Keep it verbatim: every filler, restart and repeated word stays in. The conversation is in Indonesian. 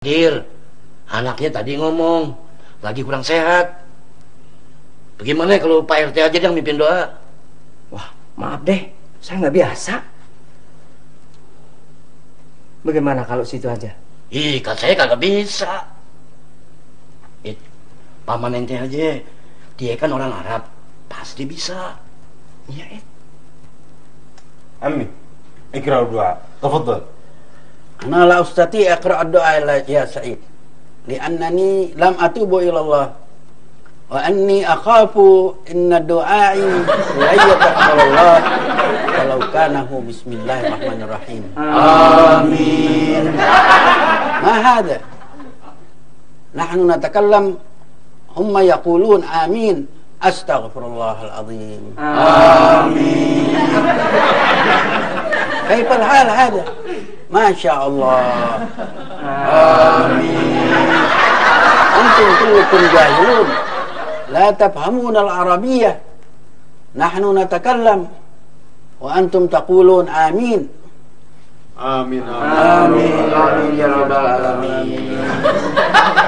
Dir, anaknya tadi ngomong lagi kurang sehat. Bagaimana kalau Pak R T aja yang mimpin doa? Wah, maaf deh, saya nggak biasa. Bagaimana kalau situ aja? Ih, kan saya kagak bisa. It, paman ente aja, dia kan orang Arab, pasti bisa. Iya, Ed. عمي اقرأ الدعاء تفضل. أنا لا أستطيع أقرأ الدعاء يا سعيد لأنني لم أتوب إلى الله وأني أخاف إن دعائي لا يتقبل الله ولو كان هو بسم الله الرحمن الرحيم. آمين. ما هذا؟ نحن نتكلم هم يقولون آمين. أستغفر الله العظيم. آمين. كيف الحال هذا؟ ما شاء الله. آمين. أنتم كلكم جاهلون لا تفهمون العربية. نحن نتكلم وأنتم تقولون آمين. آمين آمين. آمين يا رب العالمين.